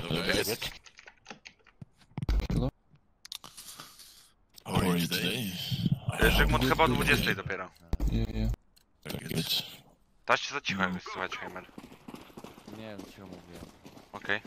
Jest. How are you today? Żygmunt chyba o 20 dopiero. Yeah. Very good. Taście za cicho jakbyś słuchać, Heimer. Nie wiem, cicho mówiłem. Okej.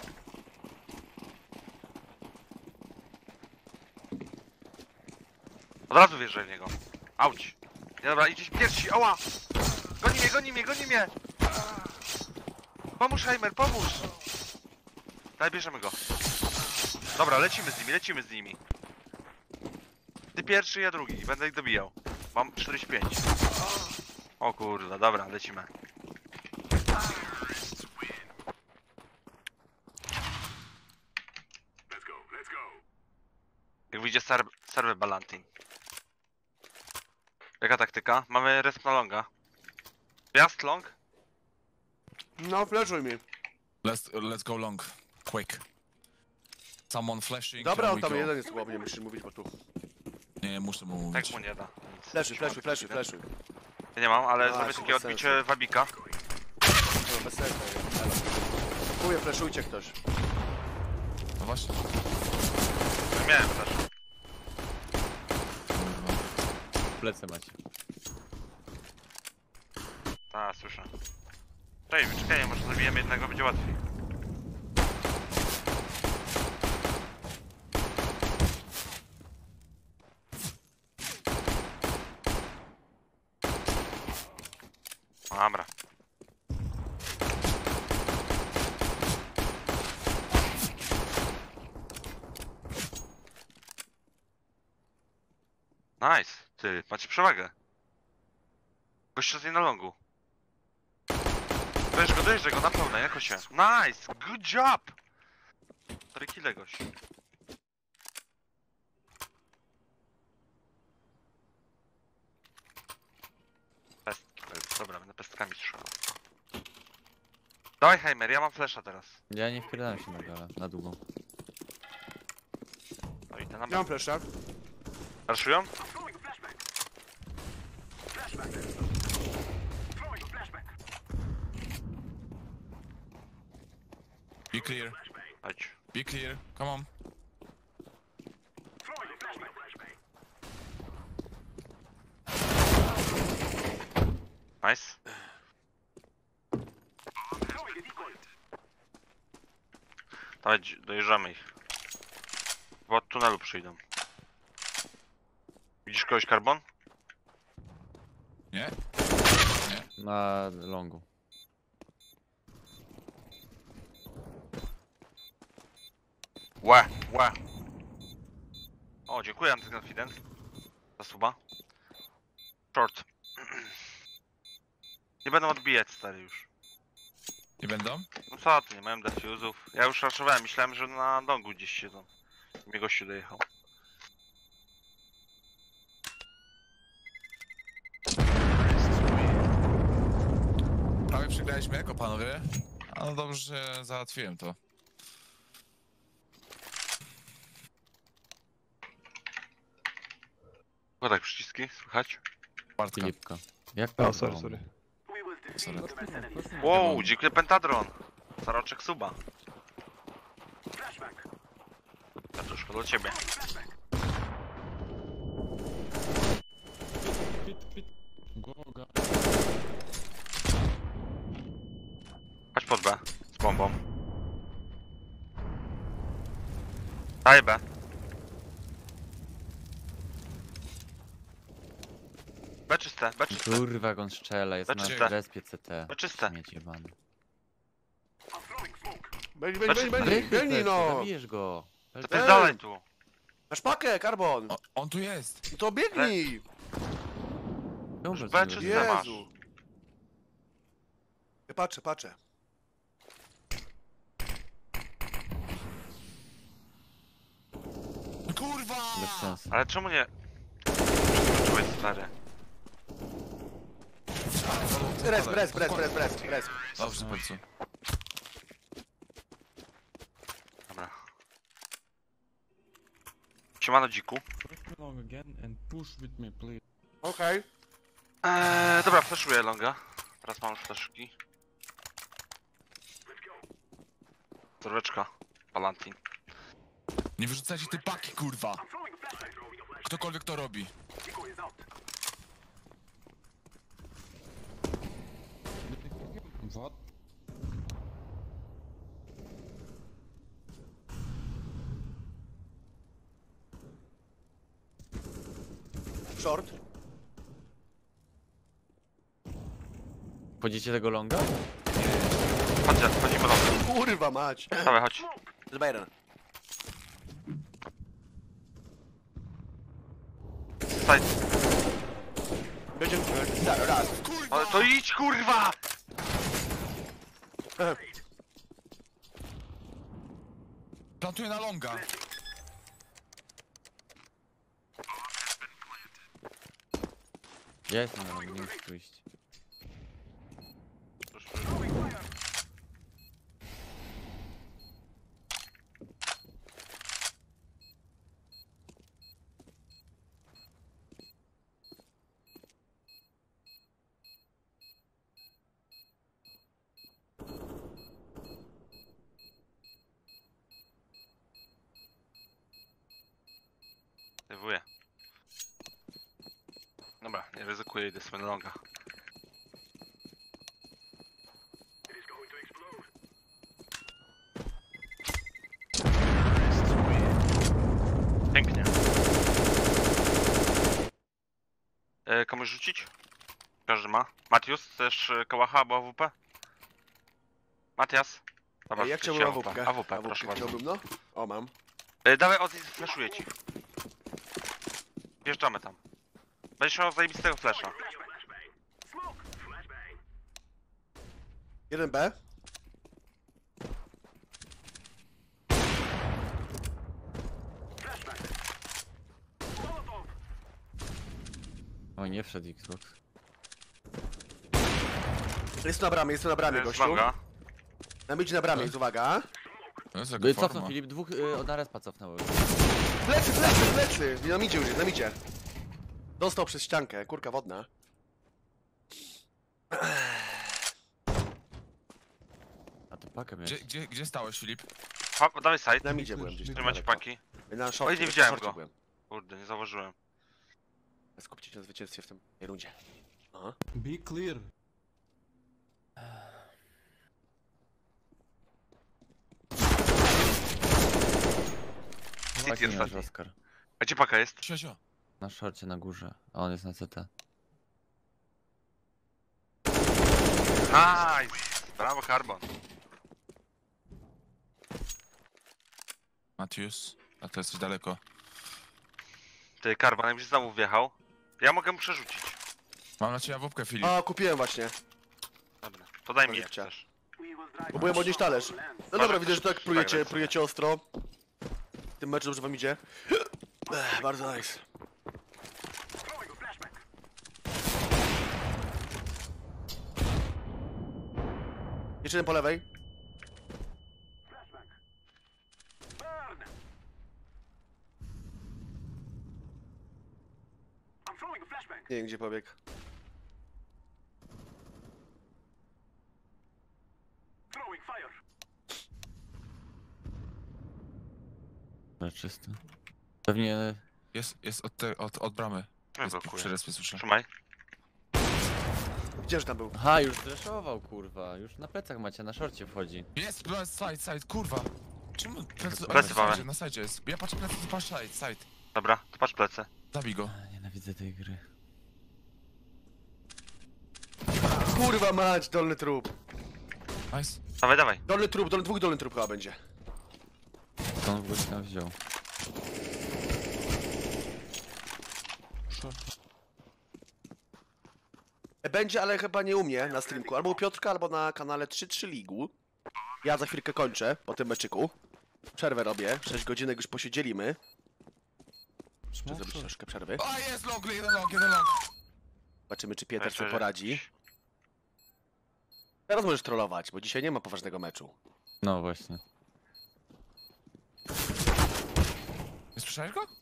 Od razu wjeżdżaj w niego. Auć. Nie, dobra, idziesz pierwsi, ała! Goni mnie! Pomóż, Heimer, pomóż! Daj, bierzemy go. Dobra, lecimy z nimi. Ty pierwszy, ja drugi. Będę ich dobijał. Mam 45. O kurde, dobra, lecimy. Jak wyjdzie serwer Balantin. Jaka taktyka? Mamy resp na longa. Wjazd long? No, flashuj mi. Let's go long. Quick. Someone flashing. Dobra, and on we tam go. jeden jest słabo, nie musisz mówić, bo tu. Nie, muszę mu mówić. Tak mu nie da. Flashuj. Ja nie mam, ale A, zrobię to takie bez odbicie sensu. wabika. No, bez sensu. Kupuję, flashujcie ktoś. No właśnie. Miałem też. Plecy macie. Tak, słyszę. Czekaj, może zabijemy jednego, będzie łatwiej. Dobra. Nice, ty, macie przewagę. Gościu z na longu. Dojeżdżaj go na pełne, jako się. Nice, good job! 4 kile gość. Pestki, dobra, będę pestkami strzelał. Dawaj Heimer, ja mam flasha teraz. Ja nie wpierdałem się na galę, na długą. No i ten Ja mam flasha. Raszują? Be clear. Chodź. Be clear. Come on. Nice. Dawaj, dojeżdżamy ich. Bo od tunelu przyjdą. Widzisz kogoś, Carbon? Nie? Na longu. Łe. O, dziękuję Antykonfident. Za suba. Short. Nie będą odbijać, stary, już. Nie będą? No co ty, nie mają defuzów. Ja już raszowałem, myślałem, że na dongu gdzieś siedzą. I mnie gościu dojechał. Prawie przegraliśmy jako panowie. A no dobrze, że załatwiłem to. Tylko tak przyciski, słychać? Bartka. Filipka. Jak O, sorry. Sorry. Wow, dziękuję Pentadron. Staroczek suba. Ja to już do ciebie. Chodź pod B, z bombą. Daj B. B czyste, B czyste. Kurwa, jak on strzela, jest Znaczy, na respie CT. B czyste. Śmieć jebany. Biegnij no! Zabijesz go. To ty dalej tu. Masz pakę, Carbon! On tu jest. To biegnij! Dobrze, B czy zrobiłem. C masz? Jezu! Ja patrzę. Kurwa! Bez sensu. Ale czemu nie? Czułeś, stary. Res. Dobrze, bardzo. Dobra. Siemano dziku. Long again and push with me, please. Okej. Dobra, flashuję longa. Teraz mam flashki. Torweczka. Palantin. Nie wyrzucajcie tej paki, kurwa. Ktokolwiek to robi. What? Short. Wchodzicie tego longa? Chodźcie, wchodzimy do. Kurwa mać. Dawaj, chodź. Chyba jeden. Staj. Będzie... Tak, raz. Ale to idź, kurwa! Plantuję na longa. Ja jestem na longu, nie muszę tu iść. Dewuję. Dobra, nie ryzykuję, idę sobie na longa. Pięknie. Komuś rzucić? Każdy ma. Matius, chcesz kałacha albo AWP? Matias? Dobra, Ja rzućcie chciałbym AWP. AWP, proszę bardzo. Chciałbym, no. O, mam. Dawaj, Ozzy, flashuję ci. Wjeżdżamy tam. Będziesz miał zajebistego flasha. 1B. O, nie wszedł Xbox. Jest tu na bramie, gościu. Zwaga. Na midzie na bramie jest, uwaga. To jest No jaka i cofnął forma. Filip, dwóch na respa cofnęły. Plecy! Na midzie już jest, na midzie. Dostał przez ściankę, kurka wodna. A to pakę miałeś. Gdzie stałeś, Filip? Dawaj side. Na midzie byłem gdzieś. Nie macie paki. Na szorcie, Oj, nie widziałem na szorcie go. byłem. Kurde, nie zauważyłem. Skupcie się na zwycięstwie w tej rundzie. Aha. Be clear. City Paki nie masz, ostatni. Oskar. A gdzie paka jest? Siosio. Na szorcie na górze, a on jest na CT. Nice! Brawo, Carbon. Matius. A to jesteś daleko. Ty, Carbon, jakbyś znowu wjechał, ja mogę mu przerzucić. Mam na ciebie wódkę, Filip. A, kupiłem właśnie. Dobra, to daj mi Może jak chciał. chcesz. Próbuję podnieść talerz. No dobra, widzę, że tak tak prujecie ostro. W tym meczu dobrze wam idzie. Bardzo nice. Jeszcze jeden po lewej. Nie wiem, gdzie pobiegł. Ale czysto. Pewnie... Jest od bramy. Nie Jest blokuję. przy respie, słyszę. Trzymaj. Gdzie że tam był? Aha, już zreszował, kurwa. Już na plecach macie, na szorcie wchodzi. Jest, side, kurwa. Czemu? Plecy mamy. Na side jest. Ja patrzę plecy, ty patrz side. Dobra, to patrz plecy. Zabij go. Nienawidzę tej gry. Kurwa mać, dolny trup. Nice. Dawaj, dawaj. Dolny trup, dwóch dolny trup chyba będzie. Skąd w ogóle się tam wziął? Będzie, ale chyba nie u mnie na streamku. Albo u Piotrka, albo na kanale 3-3 Ligu. Ja za chwilkę kończę po tym meczyku. Przerwę robię. 6 godzinek już posiedzielimy. Muszę Smoke zrobić short. troszkę przerwy. A jest long, jeden long. Zobaczymy, czy Pieter sobie poradzi. Teraz możesz trollować, bo dzisiaj nie ma poważnego meczu. No właśnie. Nie słyszałeś go?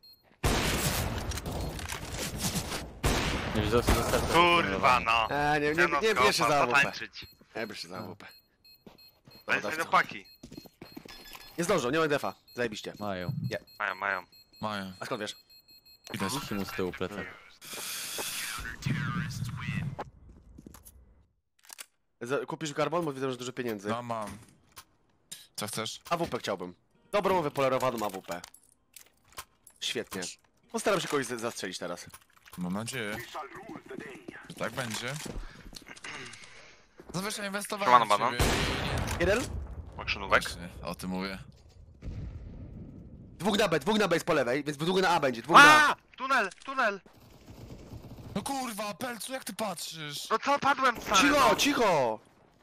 Nie wziął sobie do serca. Kurwa, no. Nie bierz się za AWP. tańczyć. Nie bierz się za AWP. Daj sobie do paki. Nie zdążą, nie ma defa. Zajebiście. Mają. Mają. Mają. A skąd wiesz? Widać. Musi mu z tyłu plecak. Kupisz karbon, bo widzę, że dużo pieniędzy. No mam. Co chcesz? AWP chciałbym. Dobrą, wypolerowaną AWP. Świetnie. Postaram się kogoś zastrzelić teraz. Mam nadzieję, że tak będzie. Zazwyczaj inwestowałem Siemano, w banan. ciebie. Jeden? Makrzynówek. Właśnie, o tym mówię. Dwóch na B jest po lewej, więc dwóch na A będzie. Dwóch na A. A! Tunel! Tunel! No kurwa, Pelcu, jak ty patrzysz? No co, padłem stary, Cicho, no. cicho!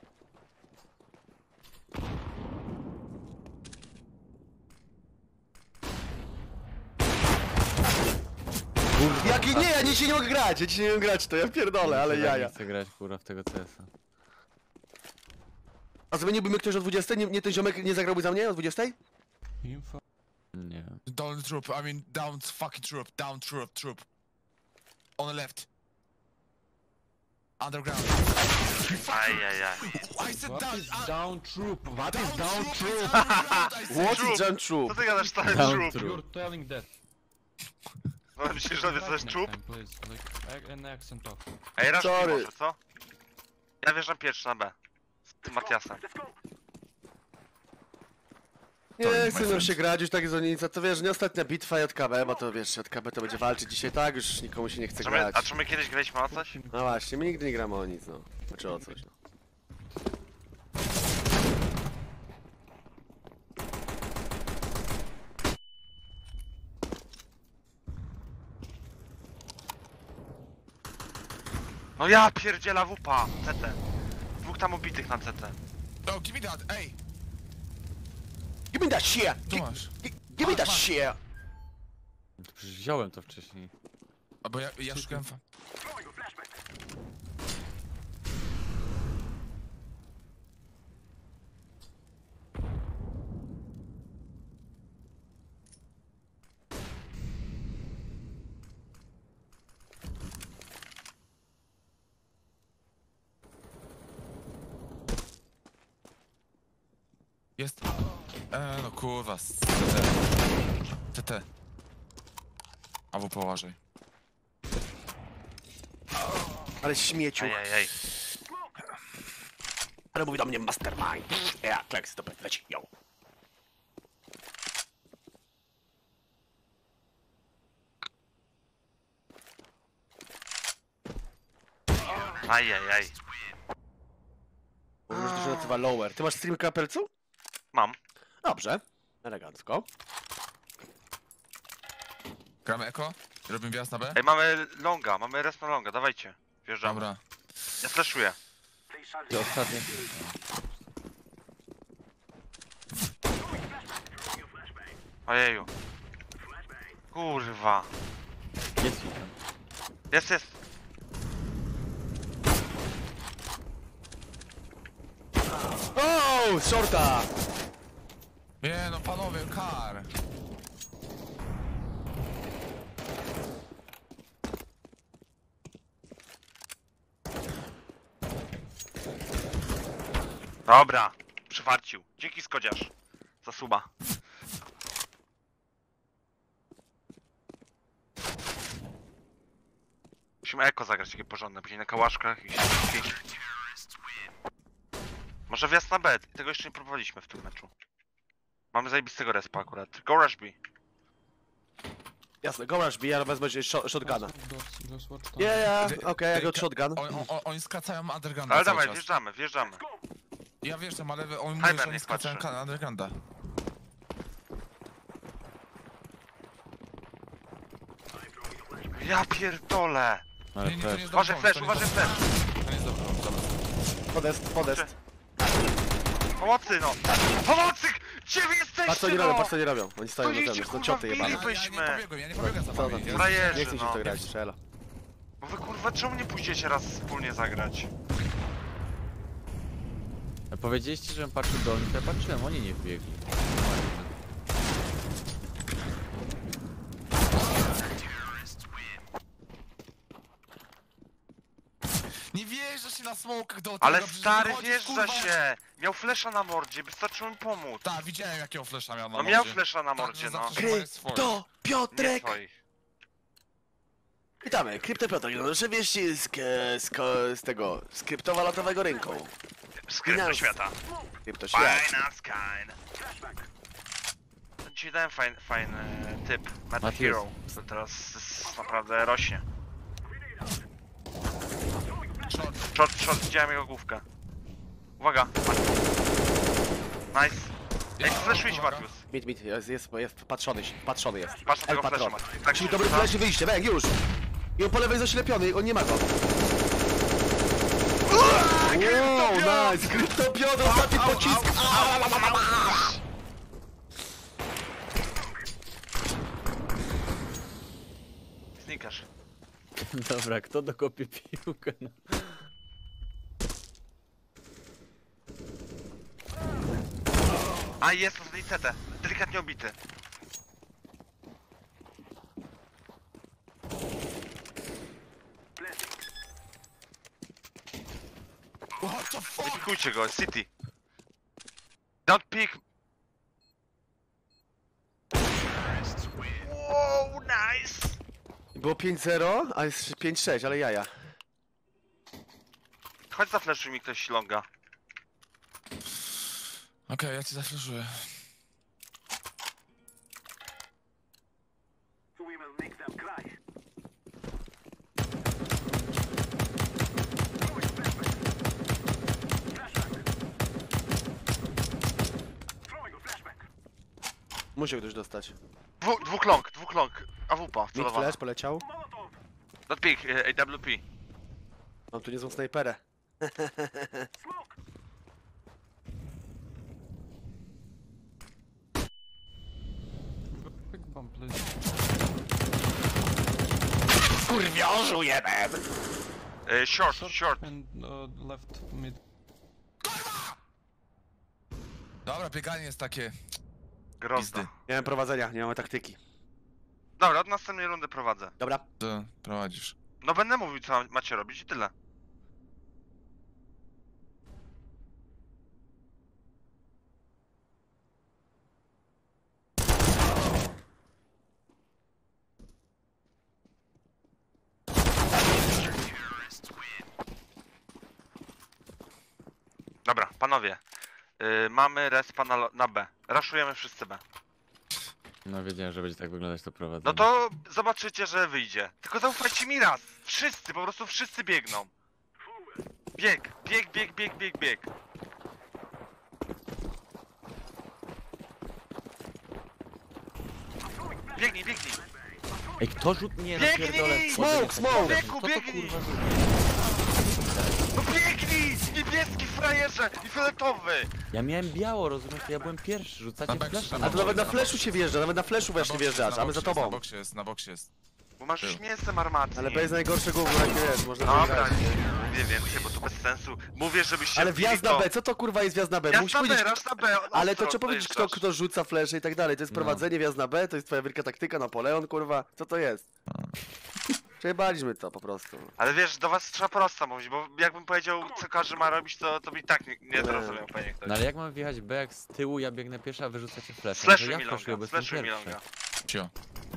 Jaki nie, ja dzisiaj nie mogę grać, ja dzisiaj nie mogę grać, to ja pierdolę, ale jaja. Nie chcę grać kurwa w tego CS-a. A zmieniłby mnie ktoś o 20? Nie ten ziomek nie zagrałby za mnie o 20? Info. Nie. Down troop, I mean down fucking troop, down troop. On the left. Underground. Ajajaj. I said What down. is down troop? What is Down down troop. troop? I said What Troop. is Jump Troop? Co ty gadasz, stary Down czub? troop. You're telling that. No myślisz, że wiesz co jest Next czub? time, please. Like an accent of. Ej, Raszki Sorry. może, co? Ja wjeżdżam pierwszy na B. Z tym Matiasem. Nie chcę nam się grać już tak z Onica, to wiesz, nie ostatnia bitwa JKB, bo to wiesz, JKB to będzie walczyć dzisiaj tak, już nikomu się nie chce grać. A czy my kiedyś graliśmy o coś? No właśnie, my nigdy nie gramy o nic, no. Znaczy o coś, no. No ja pierdziela wupa! CT. Dwóch tam ubitych na CT. Oh, give me that, ej! Give me that shit! Tu masz. Give me that shit! No to przecież wziąłem to wcześniej. Albo ja szukałem fa... Jest. No kurwa, TT. Albo poważaj. Ale śmieciu. Ajajaj. Ale mówi do mnie mastermind. Ja, kleks, to leci, yo. Ajajaj. Może to się nazywa lower. Ty masz stream kapelcu? Mam. Dobrze. Elegancko. Gramy eko? Robimy wjazd na B? Ej, mamy longa, mamy respa longa, dawajcie. Wjeżdżamy. Dobra. Ja flashuję. I ostatnie. Ojeju. Kurwa. Jest ich tam. Jest, jest. O, shorta! Nie no panowie, kar! Dobra. Przywarcił. Dzięki skodziarz. Za suba. Musimy eko zagrać takie porządne, później na kałaszkach i środki. Może wjazd na B, tego jeszcze nie próbowaliśmy w tym meczu. Mamy zajebistego respa akurat. Go Rush B. Jasne, go rush, ja wezmę shotguna. Those watch Yeah, yeah, Ty- okej, I ty- got shotgun. Oni skracają undergrounda Ale cały dawaj, czas. wjeżdżamy, wjeżdżamy. Ja wjeżdżam, ale oni mówią, Hyper że oni niech skracają patrzy. undergrounda. Ja pierdolę! Ale to flash. jest Uważaj dobry flash, pomysł, uważaj flash! To nie jest dobry pomysł, dobra. Podest, podest. Pomocy no! Pomocy! Gdzie wy Patrz co jesteście nie robią, no? patrz co nie robią. Oni stoją na Stoicie, zewnątrz, to kurwa, cioty w jebane. Filip. Ja nie pobiegłem za Co wami. za Ja- Frajerzy, Nie chce mi się w no. to grać, strzela. Bo wy kurwa czemu nie pójdziecie raz wspólnie zagrać? Powiedzieliście, żebym patrzył do nich, ja patrzyłem, oni nie wbiegli. Nie wierzę, wjeżdżasz na smokach do Ale tego, przecież stary, wychodzisz, wjeżdża kurwa. się! Miał flesza na mordzie, wystarczyło mi pomóc. Tak, widziałem jakiego flesza miał na No mordzie. miał flesza na Tak, mordzie, że no. zawsze chyba jest swoje. To Nie Piotrek! twoich. Witamy, Krypto Piotrek, no oczywiście z tego, z kryptowalutowego rynku. Skrypto Finans. świata. Kryptoświat. Finance kind. Ci dałem fajny typ. Meta Matius. Hero. To teraz naprawdę rośnie. Short, widziałem jego główkę. Uwaga. Nice. Ej, flashujcie uwaga. Matius. Mit, jest patrzony jest. Patrz na tego patron. flasha, Matius. Tak Czyli się dobry rzuca. flash i wyjście, bęk, już! I on po lewej jest zaślepiony, on nie ma go. Wow, nice! Krypto Piotr, ostatni pocisk! Znikasz. Dobra, kto dokopie piłkę? No. A jest, ostatni CT. Delikatnie obity. What the fuck? Pikujcie go, City. Don't pick. Wow, nice. Było 5-0, a jest 5-6, ale jaja. Chodź zaflaszuj mi ktoś longa. Okej, ja ci zaflaszuję. Musi ktoś dostać. Dwóch long. AWP, Mid celowana. flash poleciał. Don't pick, AWP. Mam tu niezłą snajperę. Big bomb, please. Kurwiorzu jeden! Short. And left mid. Dobra, bieganie jest takie... Grozno. Pizdy. Nie mam prowadzenia, nie mamy taktyki. Dobra, od następnej rundy prowadzę. Dobra. Ty prowadzisz. No będę mówił co macie robić i tyle. Dobra, panowie. Mamy respa na B. Raszujemy wszyscy B. No wiedziałem, że będzie tak wyglądać to prowadzenie. No to zobaczycie, że wyjdzie. Tylko zaufajcie mi raz. Wszyscy, po prostu wszyscy biegną. Bieg. Biegnij. Ej, kto rzut nie Biegnij! napierdolę? Smoke! Wieku, Co to biegnij! kurwa rzut? No biegnij! Niebieski frajerze i fioletowy! Ja miałem biało, rozumiesz? To ja byłem pierwszy, rzucacie Na flasha. beksie, A to nawet na flashu się wjeżdża, nawet na flashu właśnie wjeżdżasz, a my za Na tobą. boksie jest, na boksie jest. Bo masz już mięsem armatnie. Ale bez najgorsze gówno jakie jest, można Dobra, wygrać. nie więcej, bo to bez sensu. Mówię, żebyście Ale wbili wjazd na B, co to kurwa jest wjazd na B? Wjazd Musisz na B, powiedzieć, rasz na B. ale to ostro trzeba powiedzieć dojeżdżasz. kto rzuca flesze i tak dalej. To jest No. prowadzenie, wjazd na B, to jest twoja wielka taktyka, Napoleon, kurwa. Co to jest? Przejebaliśmy to po prostu. Ale wiesz, do was trzeba prosto mówić, bo jakbym powiedział, co każdy ma robić, to by i tak nie zrozumiał pewnie ktoś. No ale jak mam wjechać B, jak z tyłu ja biegnę pierwsza, a wy rzucacie flasha? Slashuj No to mi ja flashuję, longa, bo jestem slashuj mi pierwszy. longa. Cio.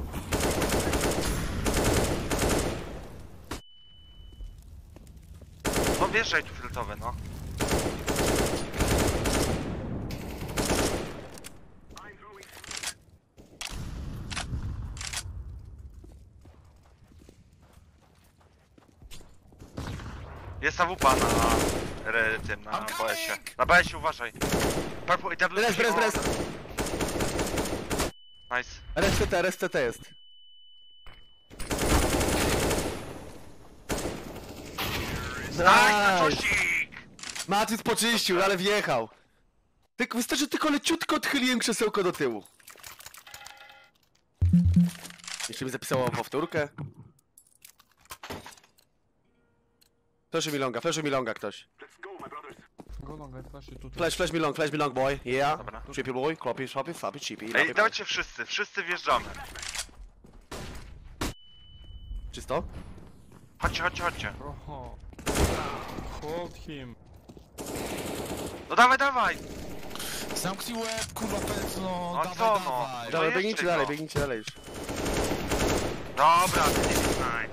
No wjeżdżaj tu filtrowe, no. Jest AWP tym, na BS-ie. Na BS-ie uważaj. Purple i Res, res, res! Nice. RSTT jest. Nice, na czosik! Matis poczyścił, ale wjechał. Wystarczy, tylko leciutko odchyliłem krzesełko do tyłu. Jeszcze mi zapisało powtórkę. Flashy mi longa ktoś. Go long, I flash you two. Flash me long boy. Yeah. Dobra. Chippy boy, copy, chippy. Ej, dawajcie wszyscy wjeżdżamy. Czysto? Chodźcie. Oho. Hold him. No dawaj, dawaj! Zamknij łeb, kurwa, pędzlo, No dawaj, co, no? dawaj. No Dawaj, jeszcze biegnijcie go. dalej, biegnijcie dalej już. Dobra, ty nie znaj.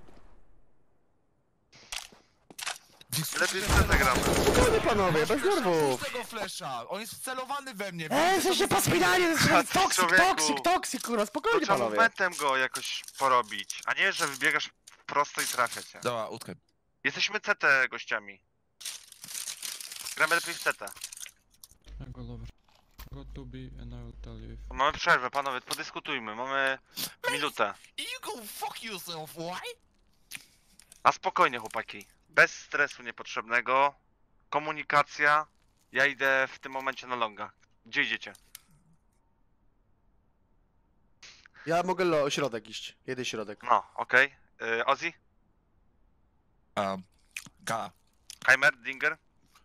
Lepiej w CT gramy. Spokojnie panowie, bez nerwów. tego flesza, on jest wcelowany we mnie. Jesteście pospinani, toksik, człowieku. toksik, toksik, kurwa, To spokojnie trzeba panowie. momentem go jakoś porobić, a nie, że wybiegasz prosto i trafia cię. Dobra, utkaj. Jesteśmy CT gościami. Gramy lepiej w CT. I go lower. Go to B and I will tell you if... Mamy przerwę, panowie, podyskutujmy, mamy minutę. You go fuck yourself, why? A spokojnie chłopaki, bez stresu niepotrzebnego, komunikacja, ja idę w tym momencie na longa. Gdzie idziecie? Ja mogę środek iść, jeden środek. No, okej. Ozzy? Gala. Heimer? Dinger?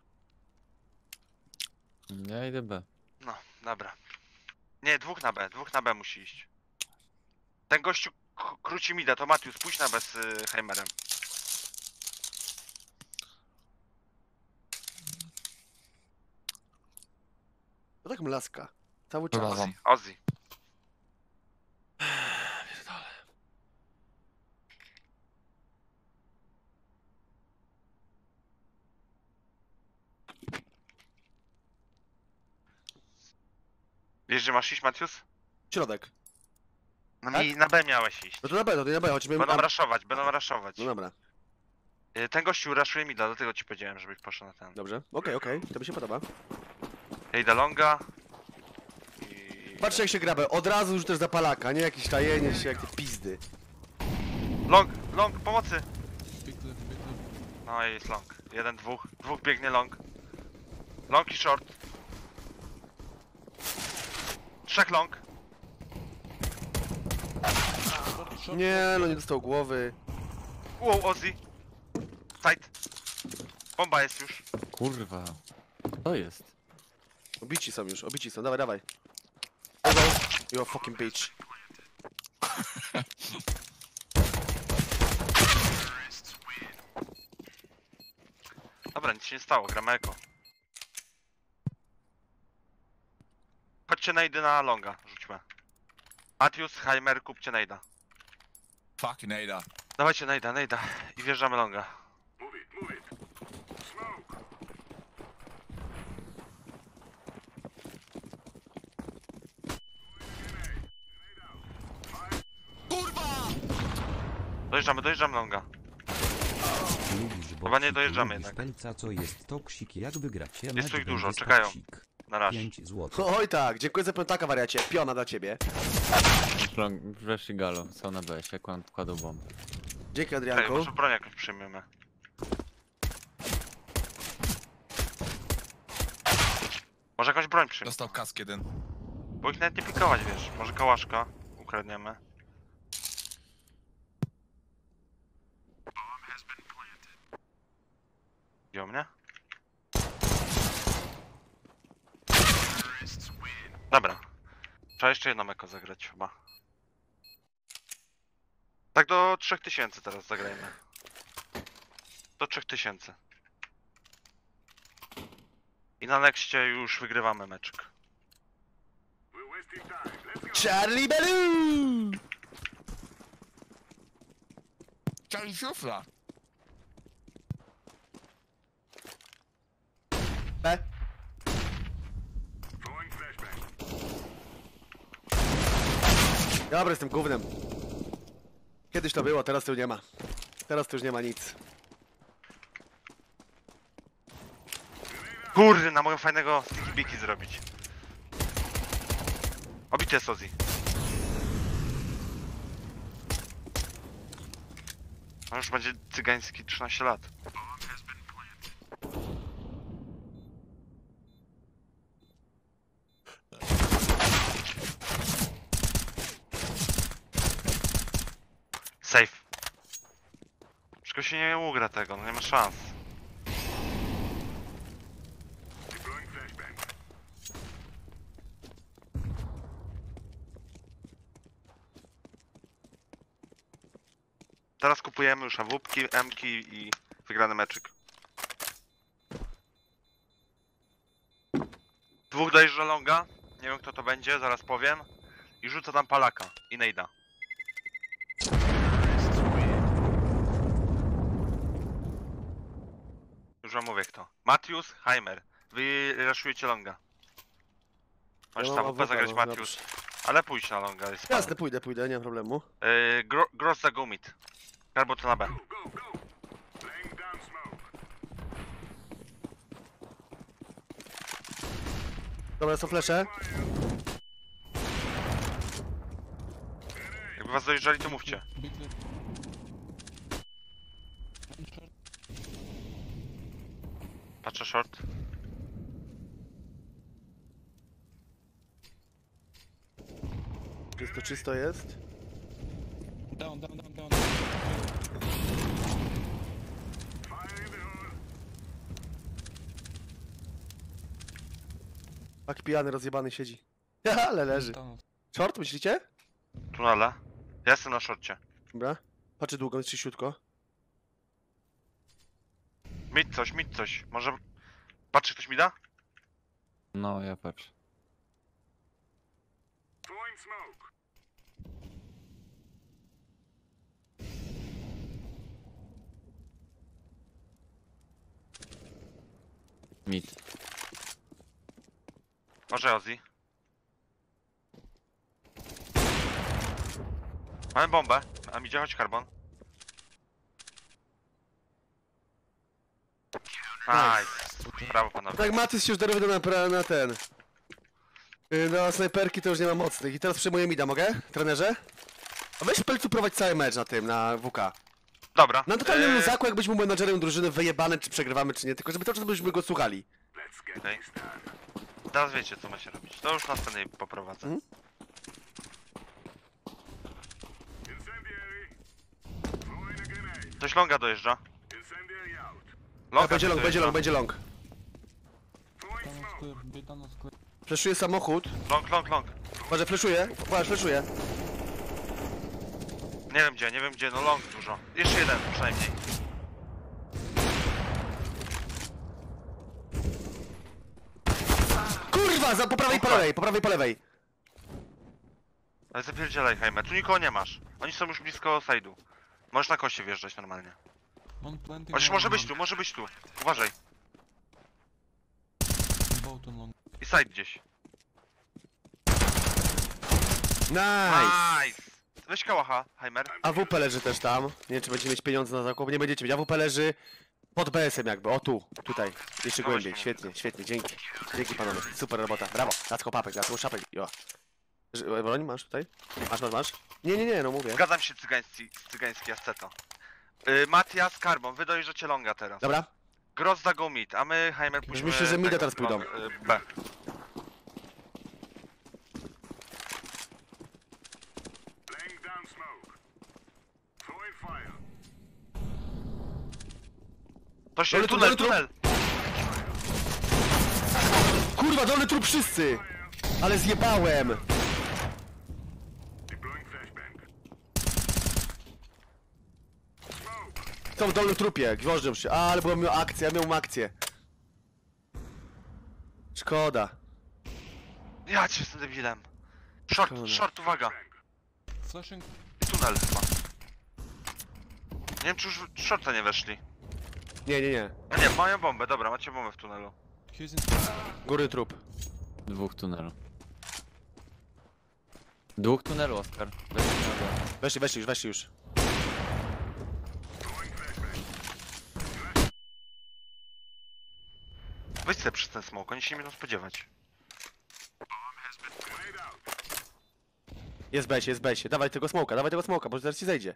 Ja idę B. No, dobra. Nie, dwóch na B musi iść. Ten gościu króci mida, to Matius, pójdź na B z Heimerem. To tak mlaska. Cały Dobra, czas. wam. Ozzy. Wiesz, że masz iść, Matius? Środek. No Tak? na B miałeś iść. No to na B, choćby... Będą raszować, będą raszować. No dobra, Ten gościu raszuje mida, dlatego ci powiedziałem, żebyś poszedł na ten. dobrze. Okej, to mi się podoba. Ja idę longa. I... Patrzcie jak się grabę, od razu już też zapalaka, nie jakieś tajenie się jak te pizdy. Long, pomocy! Big left, big left. No i jest long. Dwóch biegnie long. Long i short. 3 long. Nie, no nie dostał głowy. Wow, Ozzy. Side. Bomba jest już. Kurwa. To jest. Obici są, dawaj. You a fucking bitch. Dobra, nic się nie stało, gramy eko. Chodźcie najdy na longa, rzućmy. Matius, Heimer, kupcie najda. Fucking Ada. Dawajcie najda i wjeżdżamy longa. Kurwa! Dojeżdżamy longa. Lubisz Chyba nie boksik, dojeżdżamy lubisz jednak. Pelca, co jest toksik, jakby gracie Jest tu ich mecz dużo, będzie czekają. toksik. Na razie. 5 zł. Oj tak, dziękuję za piątaka wariacie, piona dla ciebie. Wreszcie galo, są na B, jak kładą bombę. Dzięki Czekaj, Adrianku. może broń jakąś przyjmiemy. Może jakąś broń przyjmiemy. Dostał kask jeden. Bo ich nawet nie pikować, wiesz. Może kałaszka ukradniemy. Wziął mnie? Dobra. Trzeba jeszcze jedno meko zagrać chyba. Tak do 3000 teraz zagrajmy. Do 3000. I na nexcie już wygrywamy meczek. Charlie Bellu! Charlie Szufla. B. Dobra, jestem gównem. Kiedyś to było, teraz to już nie ma. Teraz to już nie ma nic. Kurde, na moją fajnego sticky biki zrobić. Obity Sozi. On już będzie cygański 13 lat. Safe. Wszystko się nie ugra tego, no nie ma szans. Teraz kupujemy już AWP-ki, M-ki i wygrany meczyk. Dwóch dojeżdża longa. Nie wiem kto to będzie, zaraz powiem. I rzuca tam palaka. I nejda. Już wam mówię kto. Matius, Heimer. Wy raszujecie longa. Możesz Ja tam mam UP zagrać AWP, no, Matius. Ale pójdź na longa, jest Jasne, pójdę, nie ma problemu. Gross za gumit. Karbo to na B. Dobra, są flesze. Jakby was dojeżdżali to mówcie. Be clear. One short. Patrzę short. Czysto jest. Down, down, down, down. Tak pijany, rozjebany siedzi. Ale leży. Down. Short, myślicie? Tunele. Ja jestem na shorcie. Dobra. Patrzę długo, czyściutko. Mid coś. Może... Patrzy ktoś mi da? No, ja patrzę. Mid. Może Ozzy. Mamy bombę. A mi chodź karbon. Nice. Brawo panowie. Tak, Matys się już darowany na ten. Na snajperki to już nie ma mocnych. I teraz przejmuję mida, mogę? Trenerze? A weź Pelcu prowadź cały mecz na tym, na WK. Dobra. Na totalnym luzaku, jakbyśmy menadżerem drużyny wyjebane, czy przegrywamy, czy nie. Tylko żeby to, żebyśmy go słuchali. Okej. Teraz wiecie co macie robić. To już następnej poprowadzę. Mhm. Ktoś longa dojeżdża. Będzie long, dojeżdża. będzie long. Down is clear. Be down is clear. Fleszuje samochód. Long. Uważaj, fleszuje. Nie wiem gdzie, no long dużo. Jeszcze jeden przynajmniej. Kurwa, po prawej, po lewej. Ale zapierdzielaj Heimer, tu nikogo nie masz. Oni są już blisko side'u. Możesz na koście wjeżdżać normalnie. One planting. Chociaż one może być tu. Uważaj. Both on long. I side gdzieś. Nice. Nice! Weź kałacha, Heimer. AWP leży też tam. Nie wiem, czy będziecie mieć pieniądze na zakup. Nie będziecie mieć. AWP leży pod BS-em jakby. O tu, tutaj. Jeszcze No głębiej. właśnie. Świetnie, dzięki. Dzięki panowie. Super robota. Brawo. Zacko papek, zacko szapek. Jo. Broń masz tutaj? Masz? Nie, no mówię. Zgadzam się cygański asceto. Matias, Carbon, wy dojeżdżacie longa teraz. Dobra. Gross za go mid, a my Heimer pójdziemy... myślę, że mida tego, teraz pójdą. B. To się... Dolny trup, Tunel! Kurwa, dolny trup wszyscy! Ale zjebałem! Są w dolnym trupie, gwożdżą się. A, ale byłem miał akcję, ja miałem akcję. Szkoda. Ja cię jestem debilem. Szkoda. Short, uwaga. Flashing. I tunel chyba. Nie wiem czy już shorta nie weszli. Nie. A nie, mają bombę, dobra, macie bombę w tunelu. He's in. Górny trup. Dwóch tunelu. Dwóch tunelu, Oskar. Weszli już. Weź sobie przez ten smoke, oni się nie będą spodziewać. Jest besie. Dawaj tego smoka, bo zaraz ci zejdzie.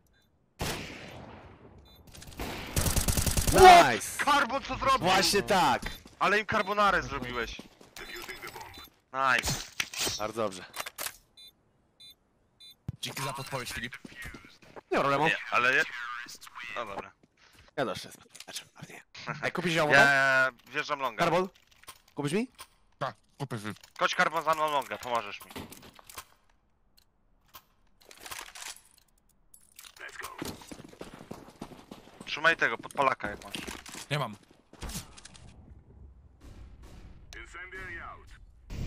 Nice! Carbon co zrobił? Właśnie tak! Ale im carbonarę zrobiłeś. Nice. Bardzo dobrze. Dzięki za podpowiedź, Filip. Nie ma problemu. Nie, ale... No dobra. Ja dość znaczy, nie. Ej, kupisz ją? Ja wjeżdżam longa. Carbon? Kupisz mi? Tak, kupię Filip. Chodź Carbon za mną longa, pomożesz mi. Trzymaj tego, podpalaka jak masz. Nie mam.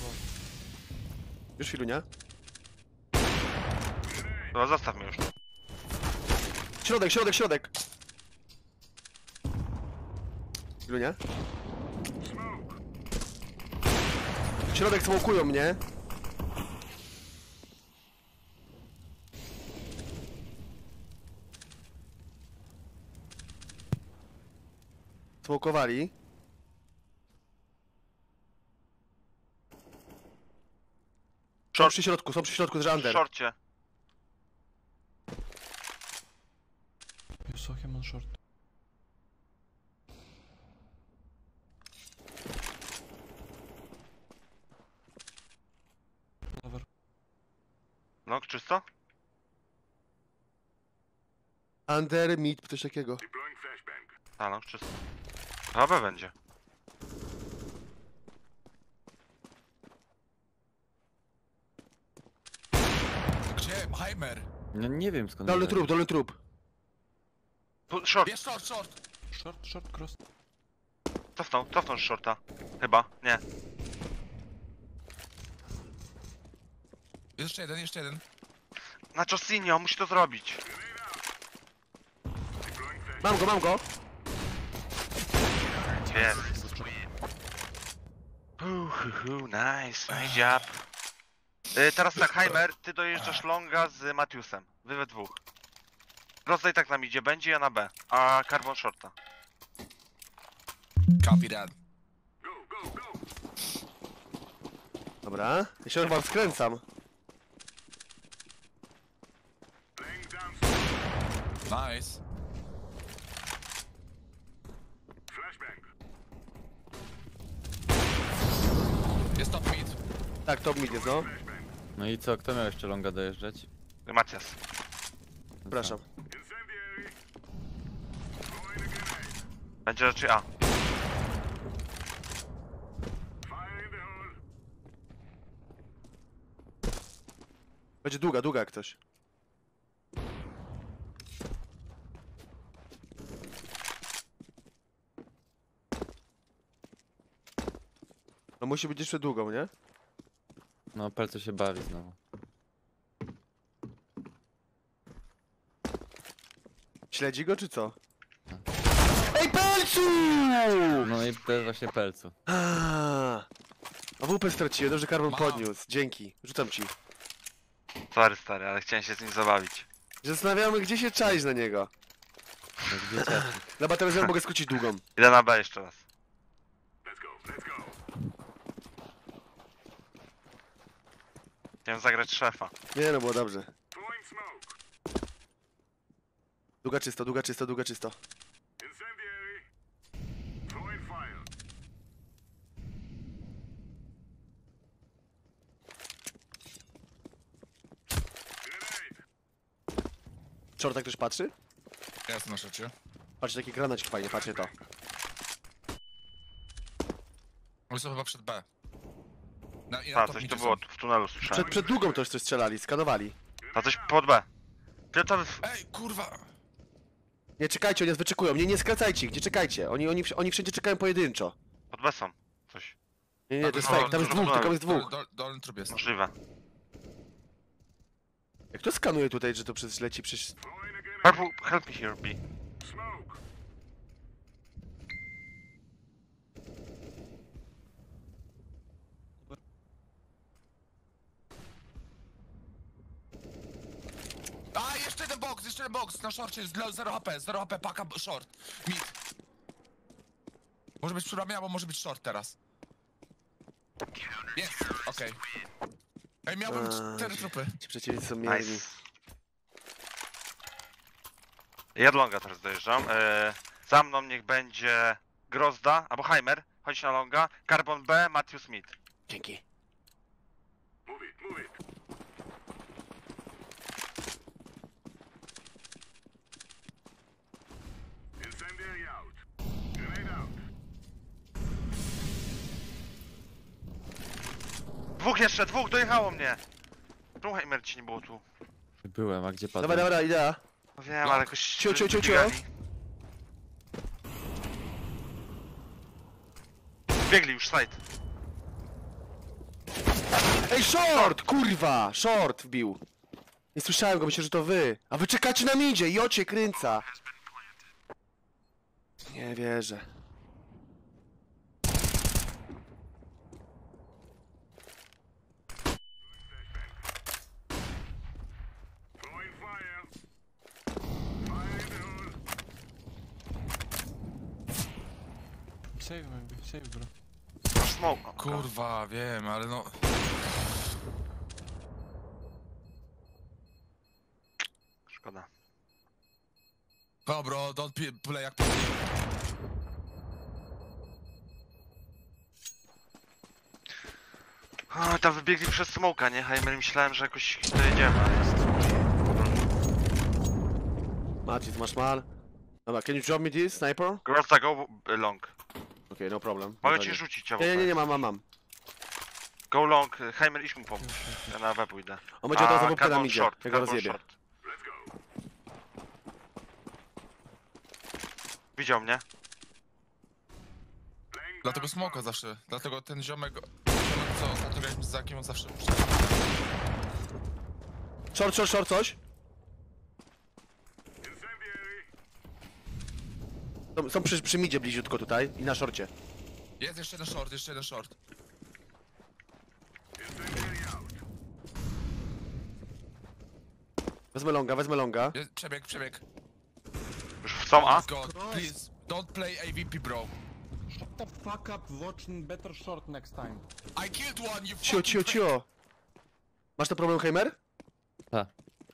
Już chwilunia. Dobra, zostaw mnie już. Środek, środek, środek! Chwilunia. Środek smokują mnie. Smokowali. Są przy środku, z W under. szorcie. You saw him on short. Lover. No, czysto? Under, mid, coś takiego. A no, czysto. Chyba będzie. Gdzie? Heimer! No nie wiem skąd. Dolny wiedział. trup, dolny trup. Tu, short. Jest short, short! Short, short, cross. Cofnął z shorta. Chyba, nie. Jeszcze jeden, jeszcze jeden. Na Chosinio, musi to zrobić. Mam go. Jest. Nice job. Teraz tak, Heimer, ty dojeżdżasz longa z Matiusem. Wy we dwóch. Rozdaj tak nam idzie, będzie ja na B, a Carbon shorta. Copy that. Dobra. Ja się chyba skręcam. Nice. Jest top mid. Tak, top mid jest, no. No i co, kto miał jeszcze longa dojeżdżać? Macias. Przepraszam. Będzie raczej A. Będzie długa jak ktoś. No musi być jeszcze długą, nie? No, Pelcu się bawi znowu. Śledzi go czy co? Ej, Pelcu! No i to jest właśnie Pelcu. A WP straciłem, dobrze Carbon Mam. podniósł. Dzięki. Rzucam ci. Sorry stary, ale chciałem się z nim zabawić. Zastanawiamy, gdzie się czaić na niego. Jak dzieciaki. Dobra, teraz ja mogę skrócić długą. Idę na B jeszcze raz. Chciałem zagrać szefa. Nie no, było dobrze. Długa czysto. Czorta ktoś patrzy? Ja jestem na szocie. Patrzcie, taki granacik fajnie, patrzcie to. Oni są chyba przed B. I A, top coś midzie tu są. było, w tunelu słyszałem. Przed długą też coś strzelali, skanowali. A coś pod B. Piotr, Ej, kurwa! Nie, czekajcie, oni nas wyczekują. Nie skracajcie, gdzie czekajcie? Oni wszędzie czekają pojedynczo. pod B są. Coś. Nie, to jest No, fake, tam jest no, dwóch, no, tam jest dwóch. Dolny trup jest. Możliwe. Jak to skanuje tutaj, że to przecież leci przecież... Purple, help me here, B. A, jeszcze jeden box na shorcie jest 0 HP, paka short. Mid. Może być przy ramię, albo może być short teraz. Jest, okej. Ej, miałbym 4 trupy. Ci przeciwnicy są mierni. Nice. Jadlonga teraz dojeżdżam. Za mną niech będzie Grozda, albo Heimer. Chodź na longa. Carbon B, Matthew Smith. Dzięki. Dwóch jeszcze, dwóch, dojechało mnie. Czemu Heimer ci nie było tu? Byłem, a gdzie padłem? Dobra, idea. No wiem, ale jakoś... Cio. wybiegali. Biegli już, side. Ej, short! Kurwa! Short wbił. Nie słyszałem go, myślę, że to wy. A wy czekacie na midzie, jocie kręca. Nie wierzę. Save maybe, save bro. Masz smoke. Kurwa, wiem, ale no... Szkoda. Go bro, don't play jak... O, tam wybiegli przez smoka, nie? Heimer, myślałem, że jakoś dojedziemy, a jest... Matis, masz mal. Dobra, can you drop me this, sniper? Groza, go long. Okej, no problem. Mogę Dobra, ci rzucić, nie, mam. Go long, Heimer, idź mu pomóc. Ja na B pójdę. On będzie od razu na Carbon midzie, short, ja go carbon rozjebię. short. Widział mnie? Dlatego smoka zawsze, dlatego ten ziomek co ostatnio graliśmy z Zakiem, on zawsze... Short, coś? Są przy midzie bliziutko tutaj i na shorcie. Jest jeszcze jeden short. Wezmę longa. Jest, przebieg. Już są A? God, please, don't play AVP, bro. Shut the fuck up, watching better short next time. I killed one, you Cio. Masz to problem, Heimer? Ta.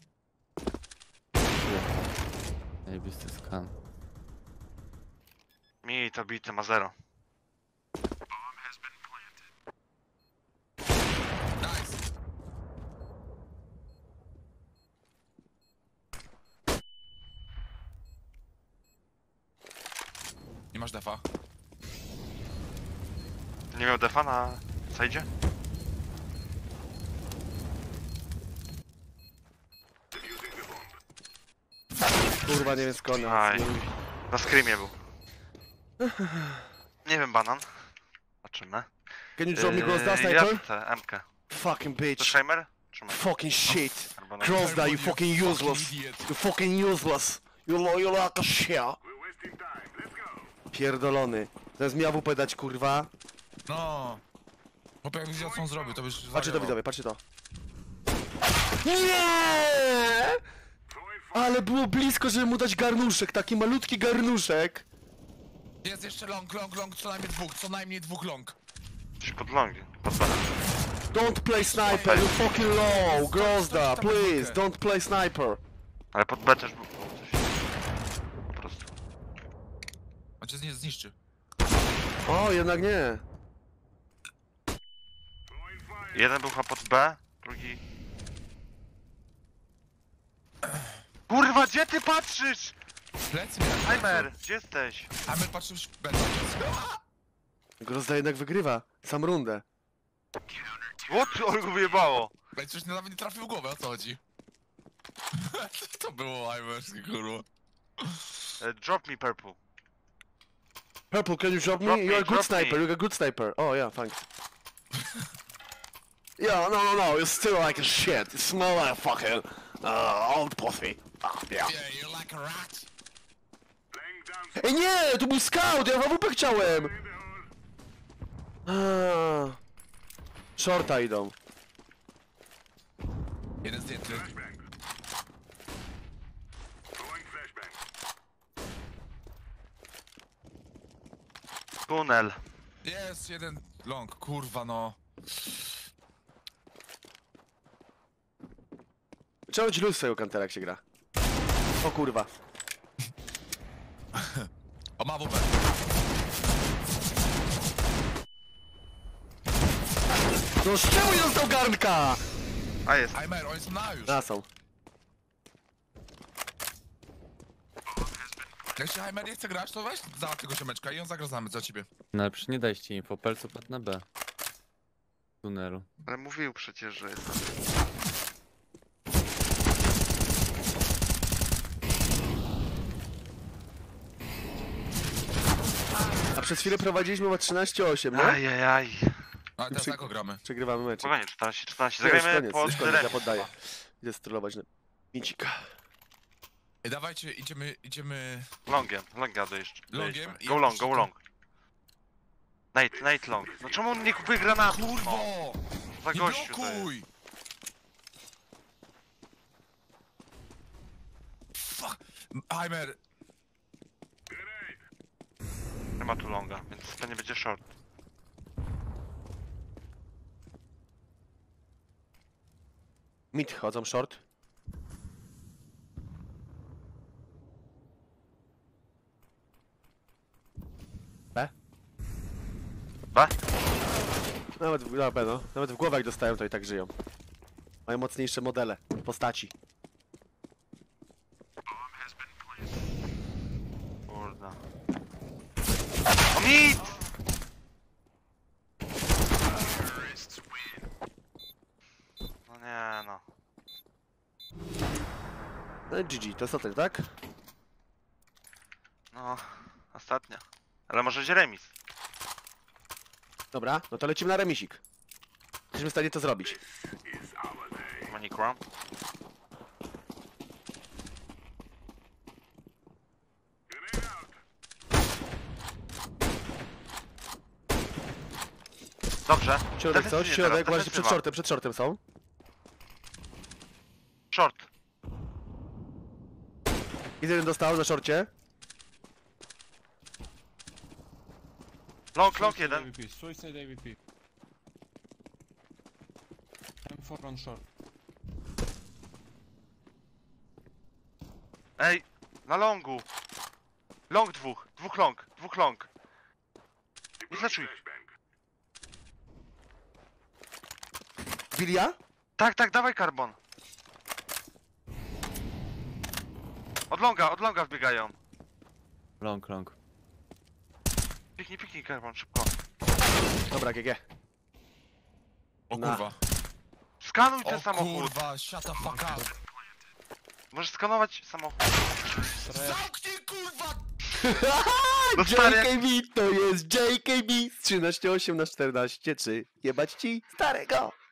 Zajebisty skan. Mi to bity ma 0. Nice. Nie masz defa? Nie miał defa na sajdzie? Kurwa, nie wiem skąd. Aj. Na screamie był. Nie wiem, banan. Zobaczymy. Can you drop me Grozda, Ja sniper? chcę MK. Fucking To bitch. Heimer? Trzymaj. Fucking shit. Albo na... Grozda, you fucking useless. idiot. You fucking useless. You like a shit. Pierdolony. Teraz mi AWP dać, kurwa. No. Chłopie, jak wiedział co on zrobił, to byś... Patrzcie to, zwariował. widzowie, patrzcie to. Nie! Ale było blisko, żeby mu dać garnuszek, taki malutki garnuszek. Jest jeszcze long, co najmniej dwóch long. Gdzieś pod longi. Pod B. Don't play sniper, you fucking low. Grozda, please, don't play sniper. Ale pod B też był coś. Po prostu. On cię nie zniszczy. O, jednak nie. Jeden był chyba pod B, drugi... Kurwa, gdzie ty patrzysz? Plecy miałem. Heimer, gdzie jesteś? A my patrzymy w będą. Grozda jednak wygrywa. Sam rundę. What? On go wyjebało. Coś nawet nie trafił w głowę, o co chodzi? Co to było, Iwerski, kurwa? Drop me purple. Purple, can you drop me? Drop me, You're a good drop sniper, me. you're a good sniper. Oh yeah, thanks. Yeah, no, you're still like a shit. You smell like a fucking old pussy. Yeah. Yeah, you're like a rat. Ej nie, to był scout, ja w AWP chciałem. Shorta idą. Jeden zdjęty. Tunel. Jest jeden long, kurwa no. Trzeba ci luz swojego kantera, jak się gra. O kurwa. O, ma WP. No z czemu nie dostał garnka? A jest. Heimer, oni są na już. Na są. Jak się Heimer nie chce grać, to weź za tego ziomeczka i on zagra znamy za ciebie. No ale przecież nie dajcie info, Pelcu padł na B. W tunelu. Ale mówił przecież, że jest. A przez chwilę prowadziliśmy o 13-8, nie? Ajajaj. A teraz jak gramy? Przegrywamy mecz. Spokojnie, 14. Nie, już Zagrajmy koniec, po już koniec, ja remi. poddaję. Idę strollować na Micika. Ej, dawajcie, idziemy... Longiem, longa dojeżdżę. Longiem? Go long, go long. Nate long. No czemu on nie kupuje granatu? Kurwo! No, za Nie gościu to jest. blokuj! Fuck! Heimer, Nie ma tu longa, więc to nie będzie short. Mid chodzą short. B? B? Nawet w głowę jak dostają, to i tak żyją. Mają mocniejsze modele postaci. Kurna. O mit! No nie no. No GG, to jest o tym, tak? No, ostatnia. Ale może będzie remis. Dobra, no to lecimy na remisik. Jesteśmy w stanie to zrobić. Manikra. Dobrze. Środek coś, Defensywnie środek, teraz, właśnie defensywa. przed shortem są. Short. Jeden dostał na shorcie. Long Suicide jeden. AWP, suicide AWP. M4 on short. Ej, na longu. Long dwóch long. Nie flashuj. Bilia? Tak, dawaj karbon. Od longa wbiegają. Long. Piknij karbon, szybko. Dobra, GG. o Na. kurwa. Skanuj ten O samochód. kurwa, shut the fuck up. Możesz skanować samochód. Zamknij kurwa! No stary, jak... JKB to jest JKB 13,8 na 14,3. Jebać ci starego!